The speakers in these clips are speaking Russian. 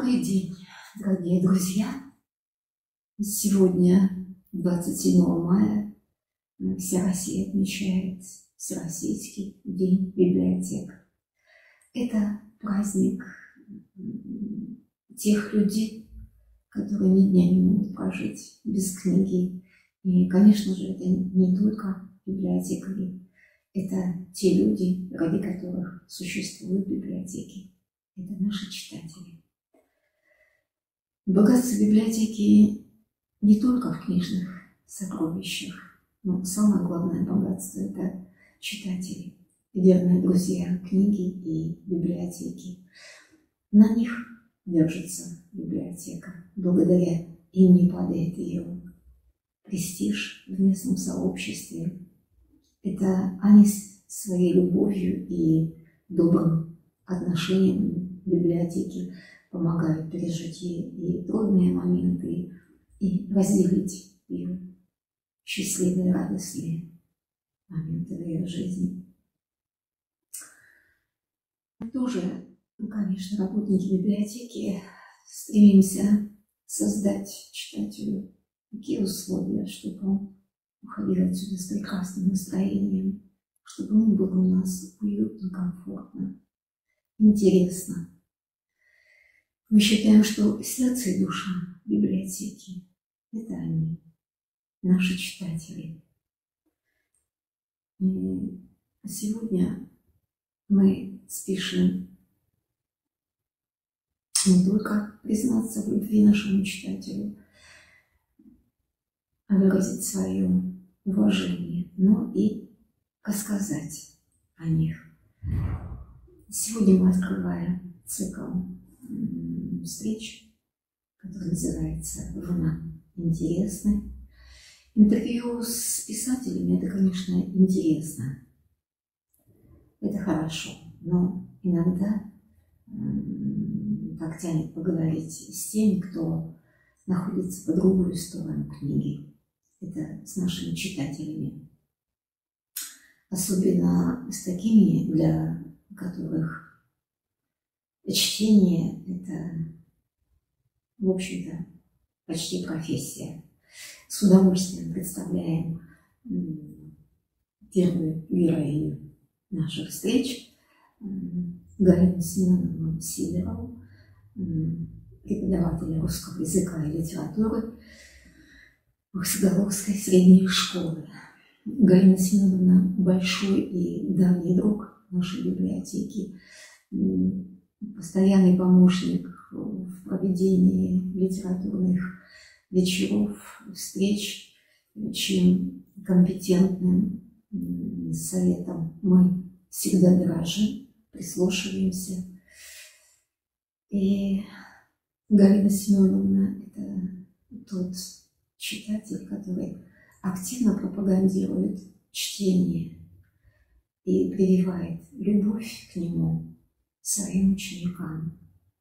Добрый день, дорогие друзья! Сегодня, 27 мая, вся Россия отмечает Всероссийский день библиотек. Это праздник тех людей, которые ни дня не могут прожить без книги. И, конечно же, это не только библиотекари, это те люди, ради которых существуют библиотеки. Это наши читатели. Богатство библиотеки не только в книжных сокровищах, но самое главное богатство – это читатели, верные друзья книги и библиотеки. На них держится библиотека. Благодаря им не падает ее престиж в местном сообществе. Это они своей любовью и добрым отношением библиотеки помогают пережить ей и трудные моменты, и разделить ее счастливые, радостные моменты в ее жизни. Мы тоже, конечно, работники библиотеки, стремимся создать читателю такие условия, чтобы он уходил отсюда с прекрасным настроением, чтобы ему было у нас уютно, комфортно, интересно. Мы считаем, что сердце и душа библиотеки – это они, наши читатели. И сегодня мы спешим не только признаться в любви нашему читателю, а выразить свое уважение, но и рассказать о них. Сегодня мы открываем цикл встреч, который называется «Жена интересны». Интервью с писателями – это, конечно, интересно, это хорошо, но иногда так тянет поговорить с теми, кто находится по другую сторону книги. Это с нашими читателями. Особенно с такими, для которых чтение – это, в общем-то, почти профессия. С удовольствием представляем первую героиню наших встреч, Галину Семеновну Сидорову, преподавателя русского языка и литературы Высоголовской средней школы. Галина Семеновна – большой и давний друг нашей библиотеки, постоянный помощник в проведении литературных вечеров, встреч, чьим компетентным советом мы всегда дорожим, прислушиваемся. И Галина Семеновна – это тот читатель, который активно пропагандирует чтение и прививает любовь к нему своим ученикам.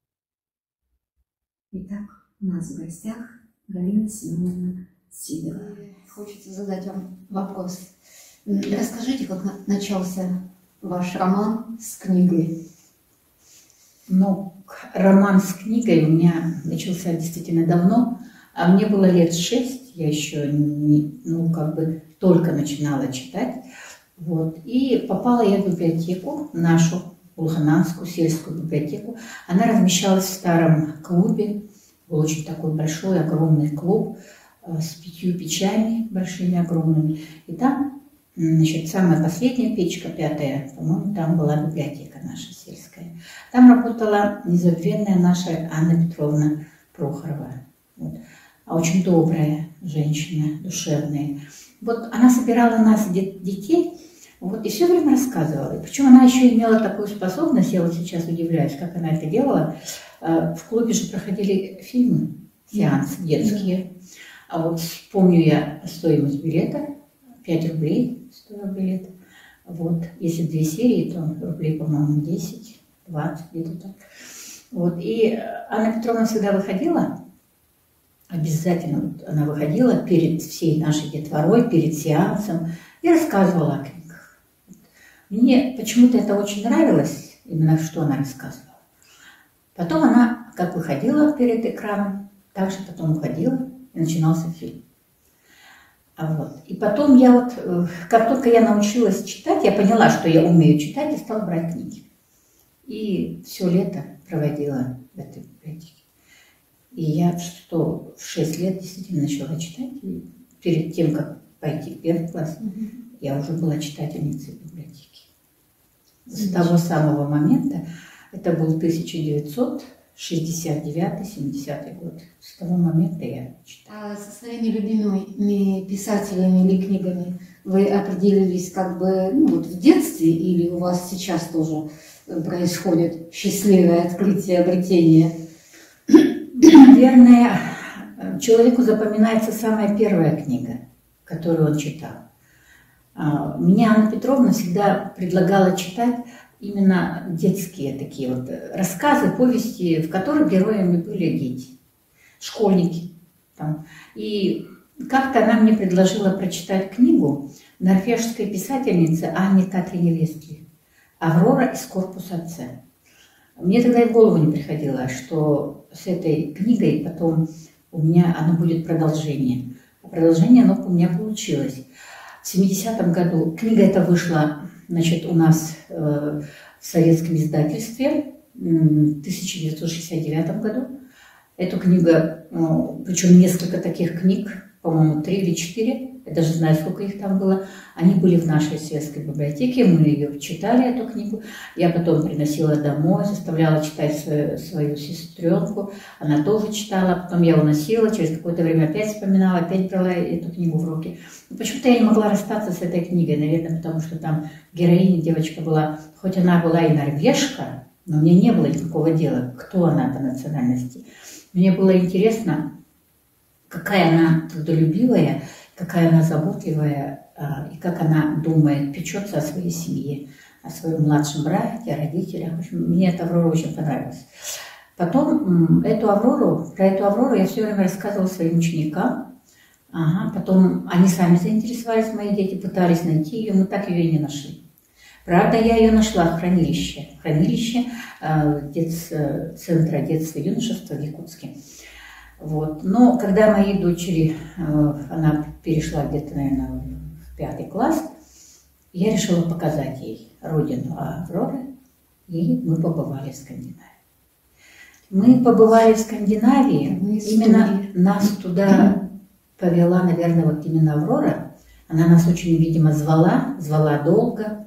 Итак, у нас в гостях Галина Семеновна Сидорова. Хочется задать вам вопрос. Расскажите, как начался ваш роман с книгой? Ну, роман с книгой у меня начался действительно давно, а мне было лет 6, я еще только начинала читать. Вот. И попала я в библиотеку, нашу Улхананскую сельскую библиотеку. Она размещалась в старом клубе, был очень такой большой, огромный клуб с 5 печами большими, огромными. И там, значит, самая последняя печка, 5-я, по-моему, там была библиотека наша сельская. Там работала незабвенная наша Анна Петровна Прохорова. Вот. А очень добрая женщина, душевная. Вот она собирала нас, детей, вот, и все время рассказывала. И причем она еще имела такую способность, я вот сейчас удивляюсь, как она это делала. В клубе же проходили фильмы, сеансы детские. А вот помню я стоимость билета, 5 рублей стоил билет. Вот, если 2 серии, то рублей, по-моему, 10, 20, где-то так. Вот, и Анна Петровна всегда выходила, обязательно вот она выходила перед всей нашей детворой, перед сеансом и рассказывала о книгах. Мне почему-то это очень нравилось, именно что она рассказывала. Потом она как выходила перед экраном, так же потом уходила, и начинался фильм. Вот. И потом я вот, как только я научилась читать, я поняла, что я умею читать, и стала брать книги. И все лето проводила в этой библиотеке. И я в 6 лет действительно начала читать. И перед тем, как пойти в 1 класс, я уже была читательницей библиотеки. С того самого момента, это был 1969-70 год, с того момента я читала. А со своими любимыми писателями или книгами вы определились как бы вот в детстве, или у вас сейчас тоже происходит счастливое открытие, обретение? Наверное, человеку запоминается самая первая книга, которую он читал. Меня Анна Петровна всегда предлагала читать именно детские такие вот рассказы, повести, в которых героями были дети, школьники. Там. И как-то она мне предложила прочитать книгу норвежской писательницы Анны Катрине Вестли «Аврора из корпуса С». Мне тогда и в голову не приходило, что с этой книгой потом у меня оно будет продолжение. А продолжение оно у меня получилось. В 70-м году книга эта вышла, значит, у нас в советском издательстве в 1969 году. Эту книгу, причем несколько таких книг, по-моему, 3 или 4, я даже знаю, сколько их там было, они были в нашей советской библиотеке, мы ее читали, эту книгу. Я потом приносила домой, заставляла читать свою сестренку, она тоже читала, потом я уносила, через какое-то время опять вспоминала, опять брала эту книгу в руки. Но почему-то я не могла расстаться с этой книгой, наверное, потому что там героиня, девочка была, хоть она была и норвежка, но мне не было никакого дела, кто она по национальности. Мне было интересно, какая она трудолюбивая, какая она заботливая, и как она думает, печется о своей семье, о своем младшем брате, о родителях. В общем, мне эта Аврора очень понравилась. Потом про эту Аврору я все время рассказывала своим ученикам. Потом они сами заинтересовались, мои дети пытались найти ее, мы так ее и не нашли. Правда, я ее нашла в хранилище Центра детства и юношества в Якутске. Вот. Но когда моей дочери, она перешла где-то, наверное, в 5 класс, я решила показать ей родину Авроры, и мы побывали в Скандинавии. Мы побывали в Скандинавии, именно нас туда повела, наверное, вот именно Аврора. Она нас очень, видимо, звала долго,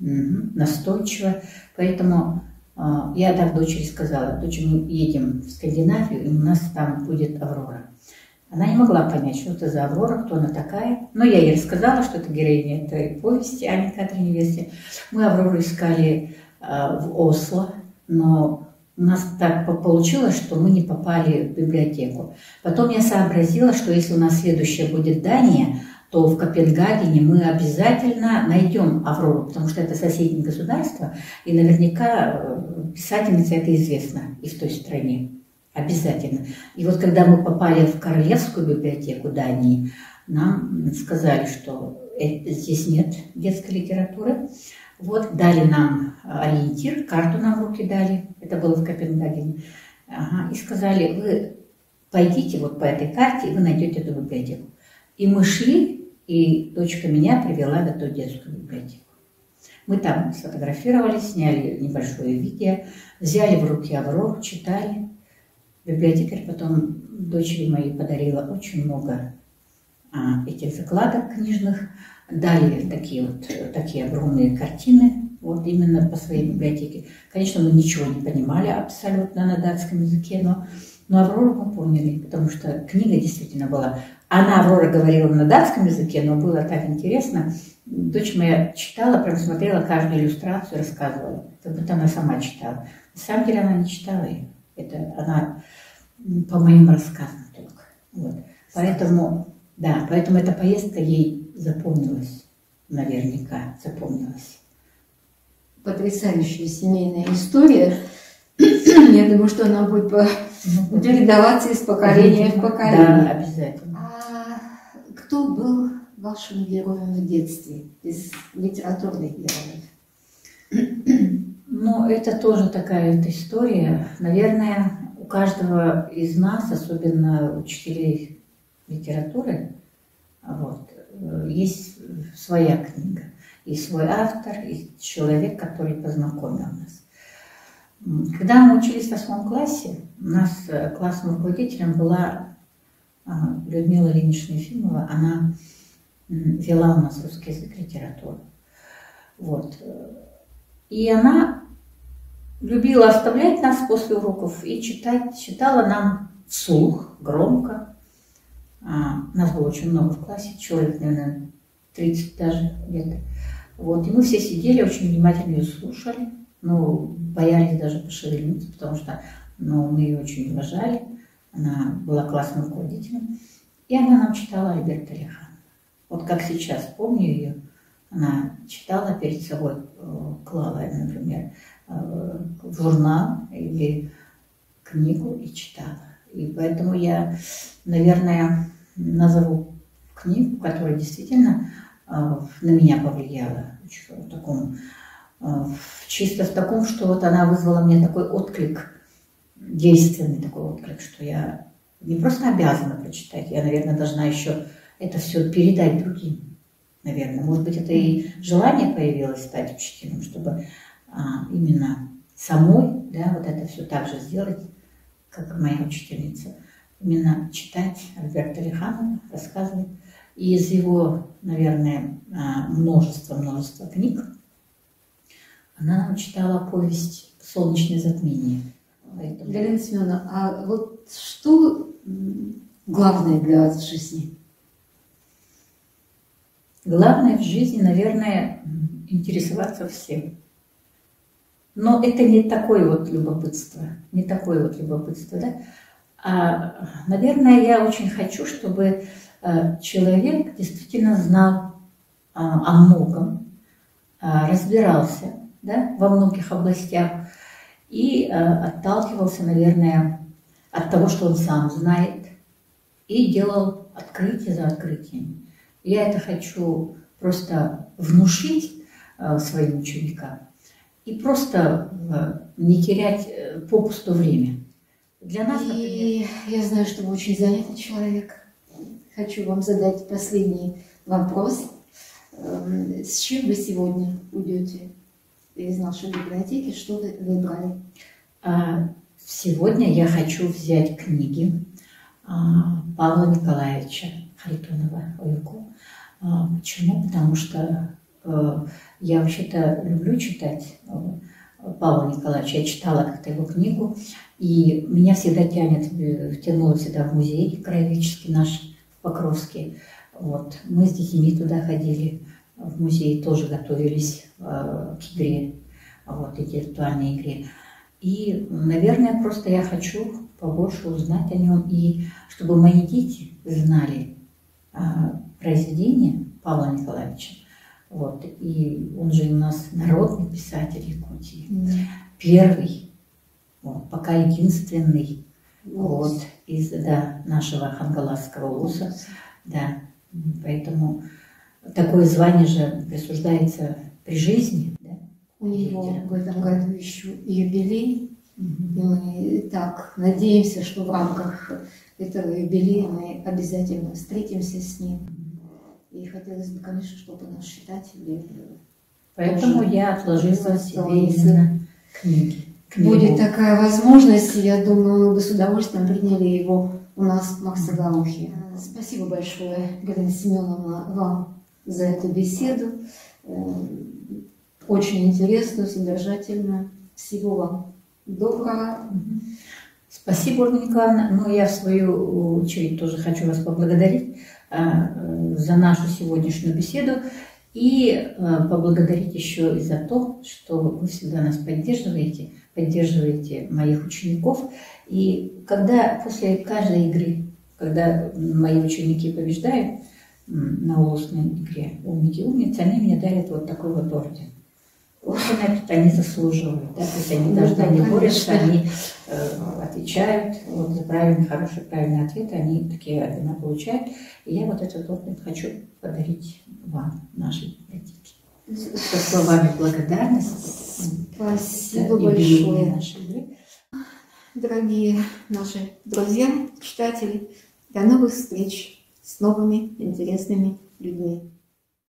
настойчиво, поэтому я так дочери сказала: дочь, мы едем в Скандинавию, и у нас там будет Аврора. Она не могла понять, что это за Аврора, кто она такая. Но я ей рассказала, что это героиня этой повести Анны Катрине Вестли. Мы Аврору искали в Осло, но у нас так получилось, что мы не попали в библиотеку. Потом я сообразила, что если у нас следующая будет Дания, то в Копенгагене мы обязательно найдем Аврору, потому что это соседнее государство, и наверняка писательница это известна и в той стране. Обязательно. И вот когда мы попали в Королевскую библиотеку Дании, нам сказали, что здесь нет детской литературы. Вот дали нам ориентир, карту нам в руки дали, это было в Копенгагене, и сказали: вы пойдите вот по этой карте, и вы найдете эту библиотеку. И мы шли, и дочка меня привела в эту детскую библиотеку. Мы там сфотографировались, сняли небольшое видео, взяли в руки Аврору, читали. Библиотекарь потом дочери моей подарила очень много этих закладок книжных, дали такие огромные картины, вот именно по своей библиотеке. Конечно, мы ничего не понимали абсолютно на датском языке, но Аврору мы поняли, потому что книга действительно была. Она, Аврора, говорила на датском языке, но было так интересно. Дочь моя читала, прям смотрела каждую иллюстрацию, рассказывала, как будто она сама читала. На самом деле она не читала ее. Это она по моим рассказам только. Вот. Поэтому эта поездка ей запомнилась, наверняка запомнилась. Потрясающая семейная история. Я думаю, что она будет передаваться из поколения в поколение. Да, обязательно. А кто был вашим героем в детстве из литературных героев? Ну, это тоже такая вот история. Наверное, каждого из нас, особенно учителей литературы, вот, есть своя книга, и свой автор, и человек, который познакомил нас. Когда мы учились в 8 классе, у нас классным руководителем была Людмила Ильинична Ефимова. Она вела у нас русский язык, литературу. Вот. И она любила оставлять нас после уроков и читала нам вслух, громко. Нас было очень много в классе, человек, наверное, 30 даже где-то. Вот. И мы все сидели, очень внимательно ее слушали, но боялись даже пошевелиться, потому что мы ее очень уважали. Она была классным руководителем. И она нам читала Альберта Алиханова. Вот как сейчас помню ее, она читала перед собой, клала, например, в журнал или книгу и читала. И поэтому я, наверное, назову книгу, которая действительно на меня повлияла. Чисто в таком, что вот она вызвала мне такой отклик, действенный такой отклик, что я не просто обязана прочитать, я, наверное, должна еще это все передать другим. Наверное, может быть, это и желание появилось стать учителем, чтобы именно самой, да, вот это все так же сделать, как моя учительница. Именно читать Альберта Алиханова, рассказывать. И из его, наверное, множество книг она нам читала повесть «Солнечное затмение». Галина Семеновна, а вот что главное для вас в жизни? Главное в жизни, наверное, интересоваться всем. Но это не такое вот любопытство, да? Наверное, я очень хочу, чтобы человек действительно знал о многом, разбирался, да, во многих областях и отталкивался, наверное, от того, что он сам знает, и делал открытие за открытием. Я это хочу просто внушить своим ученикам и просто не терять попусту время. Для нас, например... Я знаю, что вы очень занятый человек. Хочу вам задать последний вопрос. С чем вы сегодня уйдете из нашей библиотеки? Что вы выбрали? Сегодня я хочу взять книги Павла Николаевича Харитонова «Ойку». Почему? Потому что я вообще-то люблю читать Павла Николаевича. Я читала как-то его книгу, и меня всегда втянуло всегда в музей краеведческий наш в Покровске. Вот. Мы с детьми туда ходили, в музей тоже готовились к игре, вот, интеллектуальной игре. И, наверное, просто я хочу побольше узнать о нем, и чтобы мои дети знали произведения Павла Николаевича. Вот. И он же у нас народный писатель Якутии. Первый, вот, пока единственный вот, из нашего хангаласского улуса. Да. Поэтому такое звание же присуждается при жизни. Да? У него в этом году еще юбилей. И мы так надеемся, что в рамках этого юбилея мы обязательно встретимся с ним. И хотелось бы, конечно, чтобы наши читатели... Поэтому я отложила себе именно книги. Будет такая возможность, я думаю, мы бы с удовольствием приняли его у нас в Максагаухе. Спасибо большое, Галина Семеновна, вам за эту беседу. Очень интересную, содержательную. Всего вам доброго. Спасибо, Ольга Николаевна. Но я в свою очередь тоже хочу вас поблагодарить за нашу сегодняшнюю беседу и поблагодарить еще и за то, что вы всегда нас поддерживаете моих учеников. И когда после каждой игры, когда мои ученики побеждают на улусной игре «Умники-умницы», они мне дарят вот такой вот орден. Значит, они заслуживают, да? То есть они должны, они борются, они отвечают вот, за правильные ответы, они такие ордена получают. И я вот этот орден хочу подарить вам, нашей библиотеке. Со словами благодарности. Спасибо большое. дорогие наши друзья, читатели. До новых встреч с новыми интересными людьми.